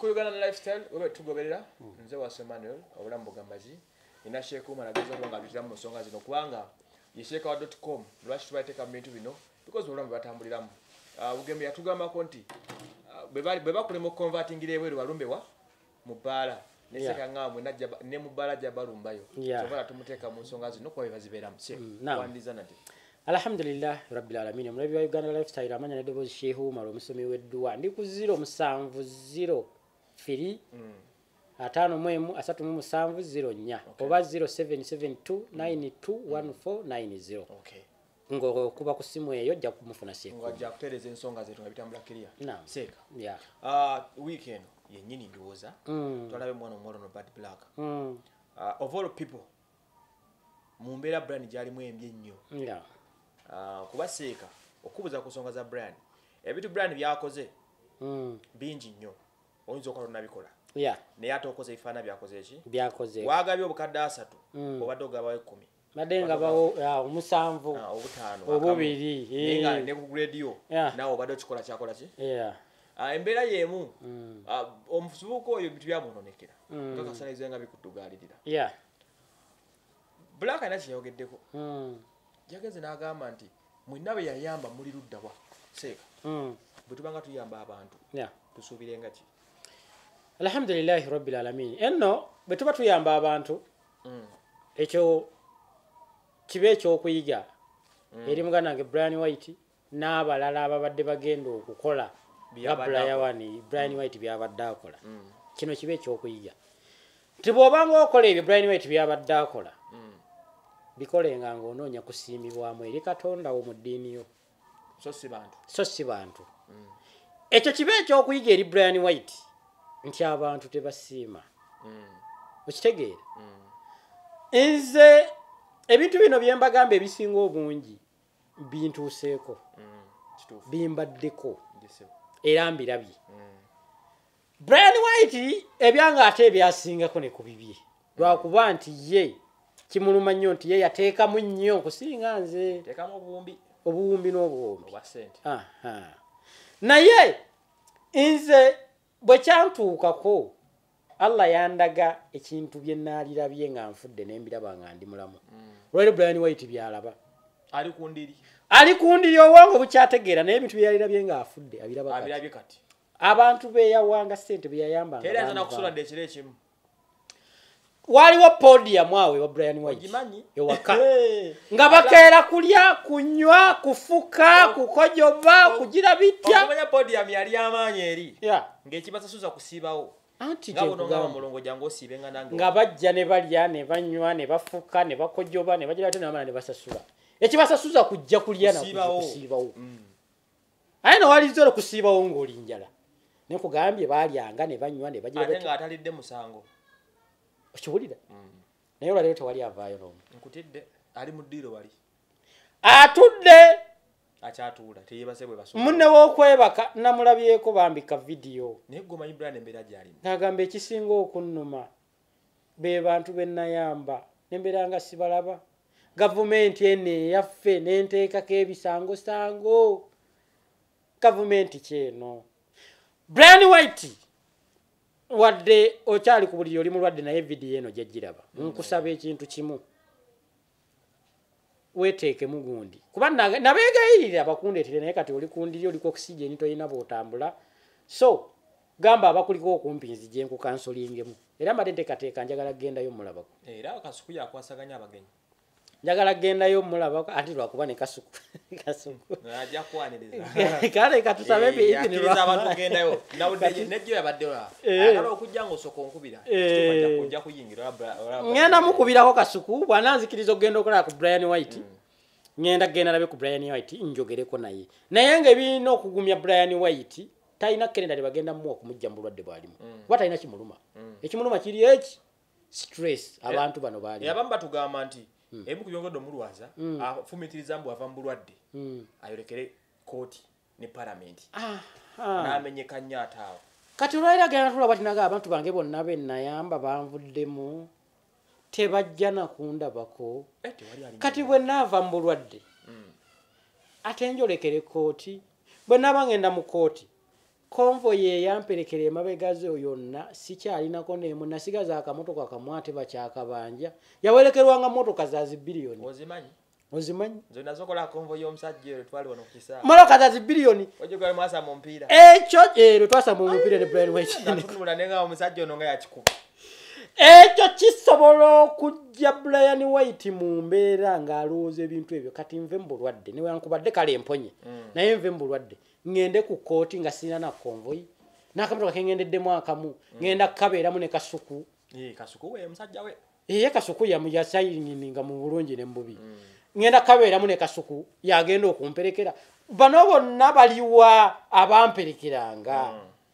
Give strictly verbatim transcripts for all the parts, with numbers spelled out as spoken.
Uganda lifestyle obe tugoberera nze wa Emmanuel obulambo gambazi ina Sheikh Umar ageza kulanga bitira mu nsonga zino kubanga yesheka dot com lwashi tubateka mu bintu bino because obulambo batambuliramu Bugembe yatugamba konti bebali bebakule mu converting lewe walumbewa mu bala neseka ngamwe najja ne mu bala jja balumbayo tobala tumuteka mu nsonga zino kwa bazibera mse wandiza nati Alhamdulillah Rabbil Alamin mulabi wa Uganda lifestyle amanya ne Debo Sheikh Umar omusomi wedduwa ndi ku zero musanvu zero firi atano mwemu asatu mu musanvu zero nya oba zero seven seven two nine two one four nine zero okay ngo kuba ku simu eyo jja kumufuna Sheikh ngo jja kutereza ensonga zetu ngabitambula clear naam seka yeah uh weekend yenyini ndoza mm. twalabe mwana omwolo no bad black mm. uh, of all people mumbera brand jali mwembye nnyo yeah uh, kuba Seeka okubuza kusonga za brand ebitu brand byakoze mm. bingi nnyo oyinza okola nabikola yeah naye ate okoze ifana byakoze eki byakoze wagabye obukadde asatu mm. obadde ogabawo ekumi madenga bawo ya omusanvu ah obutano obubiri nenga ne ku radio yeah. nawo obadde okikola kyakola ki yeah ah embera yemu mm. uh, omusubuko oyo bitu byamunonekera mm. kaka salize nga bikutugalirira yeah black anachi yogeddeko mm. Jageze n'agamba nti mwinabe yayamba muri luddawa Seeka mm. bwetubanga tuyamba abantu yeah tusubirenga ki Alhamdulillah Rabbil Alamin enno bwetuba tuyamba abantu mm. ekyo kibe ekyo kuyiga mm. eri mugana nge Brian White n'abalala ababadde bagenda okukola bya yawani Brian mm. White byabadde akola mm. kino kibe ekyo kuyiga tibobanga okola ebyo Brian White byabadde akola mm. bikolenga ng'onoonya kusiimibwamu eri Katonda wo mu ddiini yo so si bantu so si bantu mm. ekyo kibe ekyokuyiga eri Brian White nti abantu tebasiima mm. okitegeera mm. nze ebintu bino bye mbagamba ebisinga obungi bintuuseeko mm. bimbaddeko era mbirabye mm. Brian White ebyanga ate ebyasingako ne ku bibye lwakuba nti ye kimuluma nnyo nti ye yateekamu nnyo okusinga nze teekamu obuwumbi obuwumbi n'obuwumbi obwa ssente aha naye nze bwe kyantuukako Allah yandaga ekintu bye naalirabye nga nfudde n'embiraba nga ndi mulamu mm. Lwali Brian White byalaba ali kundiri ali kundiri owango bukyategeera naye ebintu byalirabye nga afudde abiraba kati abirabye kati abantu beyawanga ssente beyayamba nga tera nakusula de kire kimu waliwo podium awe wa Brian White ogimanyi ewaka nga bakeera kulya kunywa kufuka kukojoba kugira bitya okumanya podium yali amaanyi eri yeah. ng'ekibasasuza kusiibawo anti ngabo nonga mulongo jango osibenga nange nga bajja ne balya ne banywa ne bafuka ne bakojoba ne bagira ate n'amana ne basasula ekibasasuza kujja kulya na kusiibawo mm. aye no wali zero kusiibawo ng'oli njala ne kugambye balyanga ne banywa ne bagira ate nga atalidde musango okiwulira mm. naye olwaleero tewali avaayo n'omu nkutidde ali mu ddiiro wali atudde akyatuula teyebase bwe basobola munne w'okwebaka namulabyeko bambika video naye goma Ibrahim embeera gyali n'agamba ekisinga okunnuma be bantu be nayamba n'embeera nga sibalaba gavumenti eno eyaffe n'enteekako ebisangosango gavumenti kyeno Brian White wadde okyali ku buliri oli mulwadde naye video eno gyagiraba nkusaba ekintu kimu weteeke mugundi kuba nabegayirira bakundeetire naye kati oli kundiri oliko oxygen toyina bwotambula so gamba abakuliko okumpinzi gye nkukansolingemu era mbadde nteekateeka njagala kugendayo mulabako era kasuku yakwasaganya abagenyi njagala kugendayo mulabako ati lwakuba ne kasuku kasuku ajja kwaniriza kale katusabe ebintu abantu kugendayo nawudde nejjo yabaddeyo agala okujja ng'osoko nkubira ekituba kujja kuyingira ngenda mukubirako kasuku bwananzikiriza okugenda okola ku Brian White ngenda kugenda labe ku Brian White njogereko naye naye ng'ebirina okugumya Brian White talina Kennedy ali bagenda mu okumujja mu bulwadde bwalimu kuba talina kimuluma ekimuluma kiri eki stress abantu bano baali yabamu batugamba nti ebimu ku byongodde omulwaza afumitiriza mbu ava mu bulwadde ayolekere kooti ne palamenti n'amenyeka nnyo ate awo kati olwalira genda tulaba tinaga abantu bange bonna be nayamba banvuddemu tebajja nakundabako kati bwe naava mu bulwadde ate njolekere kooti bwe naba ngenda mu kooti convoy eyamperekera emabegaze yonna sikyalinako neemu nasigaza akamotoka kamwate bakyakabanja yawerekerwanga motoka za zibiliyoni ozimanyi ozimanyi zonna zokola convoy y'omusajja ero twali wano ku kisaa motoka za zibiliyoni ojogala mwasa mu mpira ekyo ero twasamba omupiira ne Brian White natunula nenga omusajja ono nga yakikuba ekyo kisobola okujja Brian White mu mbeera ng'alowooza ebintu ebyo kati nve mbulwadde ne wankubadde kale emponye naye nve mbulwadde ngende ku kooti nga sirina na convoy n'akamotoka ke ngendeddemu akamu ngenda kukabeeramu ne kasuku kasuku we musajja we eye kasuku yasayininga mu bulungi ne mububi ngenda kukabeeramu ne kasuku yagenda okumperekera bano bonna baliwa abamperekeranga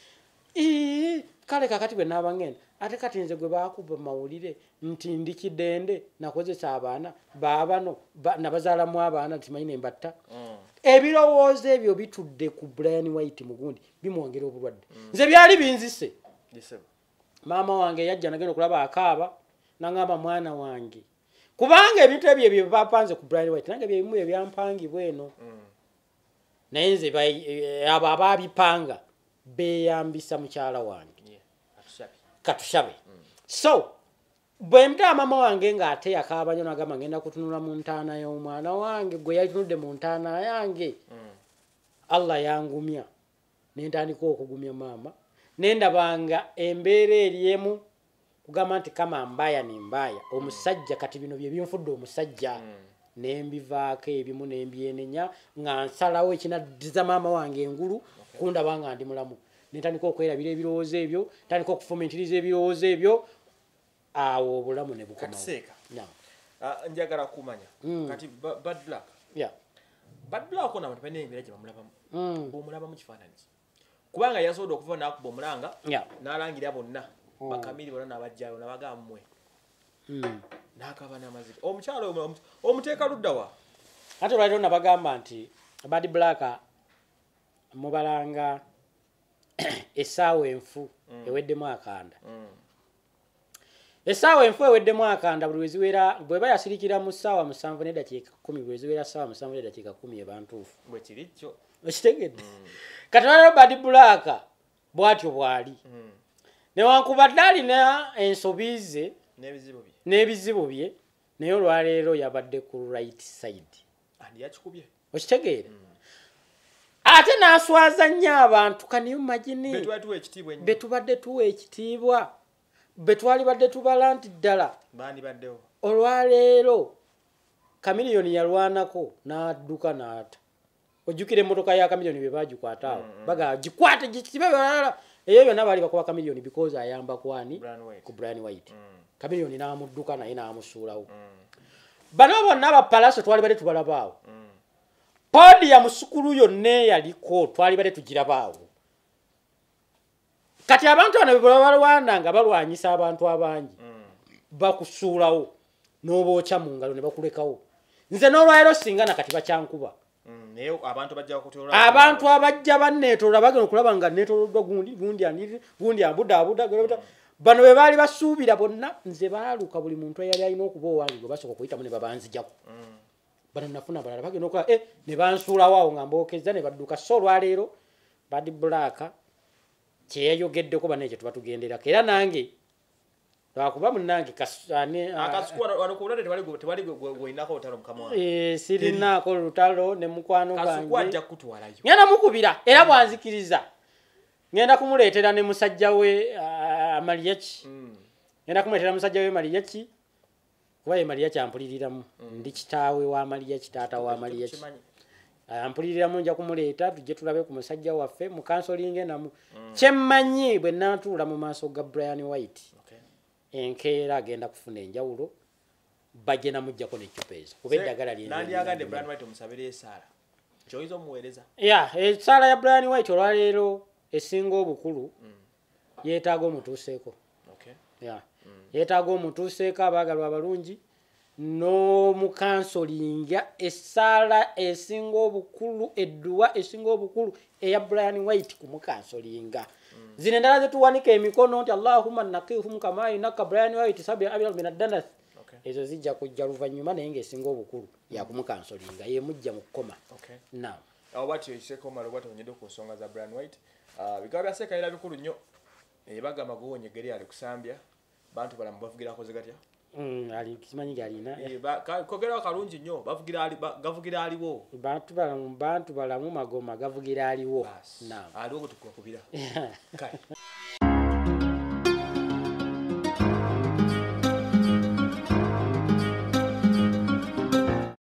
kale kakati bwe naaba ngenda ate kati nze gwe baakuba mawulire nti ndi kidende nakozesa abaana baabano nabazaalamu abaana timanyi ne mbatta ebirowoozo ebyo bitudde ku Brian White mugundi bimwongera obulwadde nze byali binzise maama wange yajja nagenda okulaba akaaba nangamba mwana wange kubanga ebintu ebyo ebyo bapanze ku Brian White nange byebimu ebyampangibwa eno naye nze abo abaabipanga beeyambisa mukyala wange katushabe so bwe mta mama wange ng'ate yakaabanya nagamba ngenda kutunula mu ntaana y'omwana wange gwe yatunudde mu ntaana yange Allah yangumya nentandika okugumya maama nendabanga embeera eriemu kugamba nti kama mbaya ni mbaya omusajja kati bino bye binfudde omusajja nembivaako ebimu nembyenenya nga nsalawo ekinaddiza maama wange engulu kundabanga ndi mulamu nentandika okwerabira ebirowoozo ebyo ntandika okufumitiriza ebirowoozo ebyo awo obulamu ne bukomaseeka njagala kumanya kati Bad Black yeah Bad Black ona abantu bane embeera gye bamulabamu omulaba mu kifaananyi kubanga yasobola okuva n'akuba omulanga n'alangira bonna bakamiri bonna n'abajjayo n'abagamba mmwe n'akaba n'amazima omukyalo omuteeka ludda wa ate olwaliro nabagamba nti Bad Black mubalanga essaawa enfu eweddemu akanda essaawa enfu eweddemu akanda buli weziwera bweba yasirikira mu ssaawa musanvu n'eddakiika kkumi bwe ziwera ssaawa musanvu n'eddakiika kkumi eba ntuufu bwe kiri kyo okitegedde kati olwaliro Bad Black bw'atyo bw'ali newankubadde alina ensobi ze n'ebizibu bye naye olwaleero yabadde ku right side yakikubye okitegeera ate n'aswaza nnyo abantu kaniyo magini betubadde tuwa ekitiibwa betwalibadde tubala nti ddala olwaleero Kamiliyoni yalwanako n'adduka n'ata ojjukira emmotoka ya Kamiliyoni bye baagikwata awo baga gikwate gikitibe balala eyo byonna baali bakuba Kamiliyoni because ayamba kwani ku Brian White Kamiliyoni n'amudduka naye n'amusuulawo bano bonna abapalaso twalibadde tubalabaawo podi ya musukulu yonna yaliko twalibadde tugirabaawo kati abantu bano balwana nga balwanyisa abantu abangi bakusuulawo n'obookya mu ngalo ne bakulekawo nze n'olwaleero singana kati bakyankuba abantu abajja banneetolola bagenda okulaba nga neetoloddwa gundi gundi gundi ambudaabuda bano be baali basuubira bonna nze baaluka buli muntu eyali alina okuba owange gwe basooka okuyitamu ne babanzijako bano nafuna balala bagenda okola eh ne bansuulawo awo nga mbookeza ne badduka so olwaleero Bad Black kyeyayogeddeko bano ekyo tuba tugenderako era nange lwakuba munnange sirinaako lutalo ne mukwano gange ngenda mukubira era bwanzikiriza ngenda kumuleetera ne musajja we Amaliyaki ngenda kumuleetera musajja we Amaliyaki kuba ye Amaliyaki ampuliriramu ndi kitaawe wa Amaliyaki taata wa Amaliyaki ampuliriramu nja kumuleeta tujje tulabe ku musajja waffe mu kansolinge namu kyemmanyi bwe naatuula mu maaso ga Brian White enkeera agenda kufuna enjawulo bajje namuggyako n'eccupeeza kuba eddagala lyenandyagadde Brian White omusabira esaala kyoyinza omuweereza ya esaala ya Brian White olwaleero esinga obukulu yeetaaga omutuuseeko ya yeetaaga omutuuseeko abaagalwa abalungi n'omukansolinga esaala esinga obukulu edduwa esinga obukulu eya Brian White kumukansolinga zino endala zetuwanika emikono nti Allahumma nakihum kama yunaka Brian White sabi abira min ad-danas ezo zijja kujja luvannyuma naye ng'esinga obukulu yakumukansolinga ye mujja mu kkoma naam awo bwatyo ekiseeko malo bwatyo onyedde ku nsonga za Brian White Ah, bikaba bya Sekaira bikulu nnyo. Eh bagamba guwonye geri ali kusambya. Bantu balamu bavugira akoze gatya. Mm, ali kimanyi galina. Eh ba kogera kalungi nnyo bavugira ali gavugira aliwo. Bantu balamu bantu balamu magoma gavugira aliwo. Naam. Aliwo gutukubira. Kai.